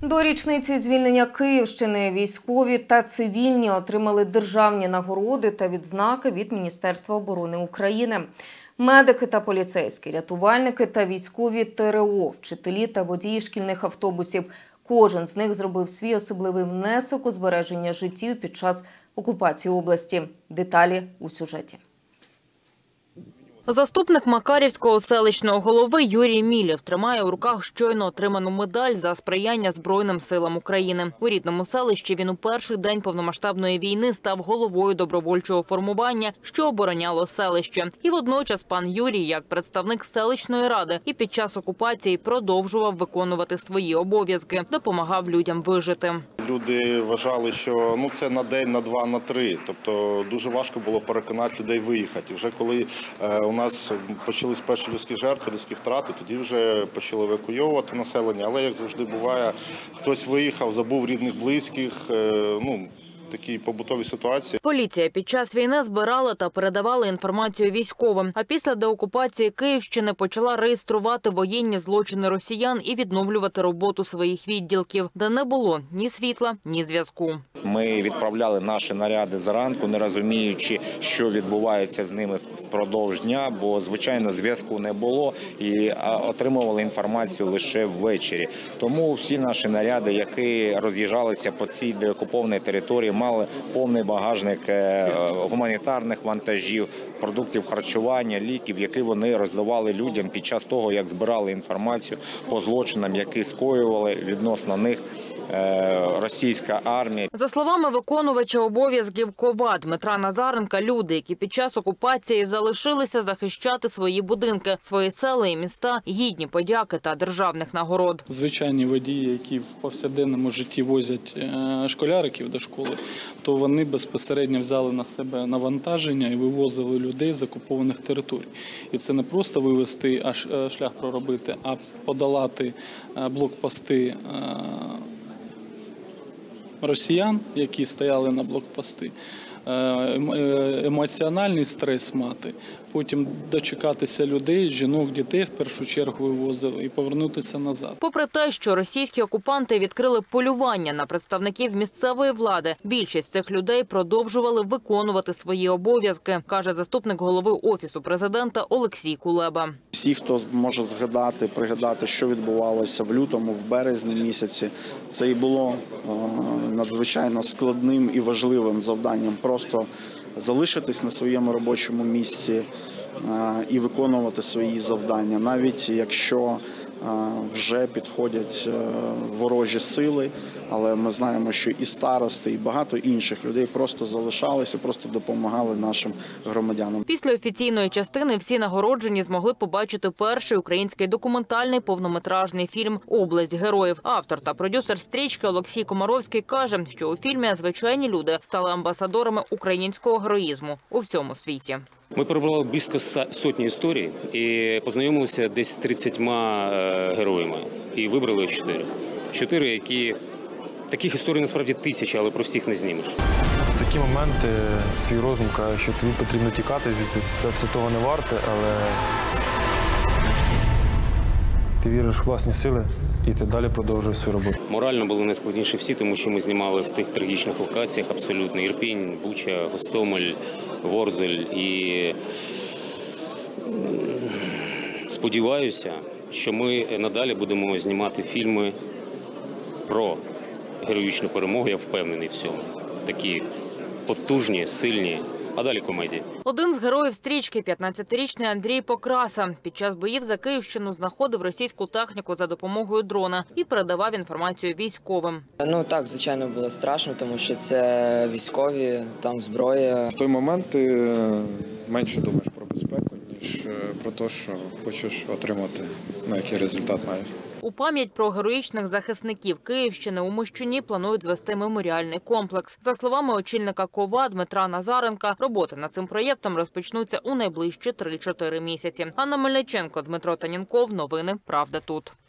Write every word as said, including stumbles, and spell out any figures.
До річниці звільнення Київщини військові та цивільні отримали державні нагороди та відзнаки від Міністерства оборони України. Медики та поліцейські, рятувальники та військові ТРО, вчителі та водії шкільних автобусів. Кожен з них зробив свій особливий внесок у збереження життів під час окупації області. Деталі у сюжеті. Заступник Макарівського селищного голови Юрій Мілєв тримає у руках щойно отриману медаль за сприяння Збройним силам України. У рідному селищі він у перший день повномасштабної війни став головою добровольчого формування, що обороняло селище. І водночас пан Юрій, як представник селищної ради, і під час окупації продовжував виконувати свої обов'язки, допомагав людям вижити. Люди вважали, що ну, це на день, на два, на три. Тобто дуже важко було переконати людей виїхати. Вже коли е, у нас почались перші людські жертви, людські втрати, тоді вже почали евакуйовувати населення. Але, як завжди буває, хтось виїхав, забув рідних, близьких, е, ну, такі побутові ситуації. Поліція під час війни збирала та передавала інформацію військовим. А після деокупації Київщини почала реєструвати воєнні злочини росіян і відновлювати роботу своїх відділків, де не було ні світла, ні зв'язку. Ми відправляли наші наряди зранку, не розуміючи, що відбувається з ними впродовж дня, бо, звичайно, зв'язку не було і отримували інформацію лише ввечері. Тому всі наші наряди, які роз'їжджалися по цій деокупованій території, мали повний багажник гуманітарних вантажів, продуктів харчування, ліків, які вони роздавали людям під час того, як збирали інформацію по злочинам, які скоювали відносно них російська армія. За словами виконувача обов'язків КОВА Дмитра Назаренка, люди, які під час окупації залишилися захищати свої будинки, свої села і міста, гідні подяки та державних нагород. Звичайні водії, які в повсякденному житті возять школяриків до школи, то вони безпосередньо взяли на себе навантаження і вивозили людей з окупованих територій. І це не просто вивезти, а шлях проробити, а подолати блокпости росіян, які стояли на блокпости, емоціональний стрес мати, потім дочекатися людей, жінок, дітей в першу чергу вивозили і повернутися назад. Попри те, що російські окупанти відкрили полювання на представників місцевої влади, більшість цих людей продовжували виконувати свої обов'язки, каже заступник голови Офісу президента Олексій Кулеба. Всі, хто може згадати, пригадати, що відбувалося в лютому, в березні місяці, це і було надзвичайно складним і важливим завданням просто залишитись на своєму робочому місці і виконувати свої завдання, навіть якщо вже підходять ворожі сили, але ми знаємо, що і старости, і багато інших людей просто залишалися, просто допомагали нашим громадянам. Після офіційної частини всі нагороджені змогли побачити перший український документальний повнометражний фільм «Область героїв». Автор та продюсер стрічки Олексій Комаровський каже, що у фільмі звичайні люди стали амбасадорами українського героїзму у всьому світі. Ми перебрали близько сотні історій і познайомилися десь з тридцятьма героями. І вибрали чотири. Чотири, які... Таких історій насправді тисячі, але про всіх не знімеш. В такі моменти твій розум каже, що тобі потрібно тікати, звідси це все того не варте, але ти віриш в власні сили і ти далі продовжуєш свою роботу. Морально були найскладніші всі, тому що ми знімали в тих трагічних локаціях абсолютно. Ірпінь, Буча, Гостомель, Ворзель. І сподіваюся, що ми надалі будемо знімати фільми про героїчну перемогу, я впевнений в цьому. Такі потужні, сильні, а далі комедії. Один з героїв стрічки – п'ятнадцятирічний Андрій Покраса. Під час боїв за Київщину знаходив російську техніку за допомогою дрона і передавав інформацію військовим. Ну так, звичайно, було страшно, тому що це військові, там зброя. В той момент ти менше думаєш про безпеку, ніж про те, що хочеш отримати, ну, який результат маєш. У пам'ять про героїчних захисників Київщини у Мощуні планують звести меморіальний комплекс. За словами очільника КОВА Дмитра Назаренка, роботи над цим проєктом розпочнуться у найближчі три-чотири місяці. Анна Мельниченко, Дмитро Танінков. Новини «Правда тут».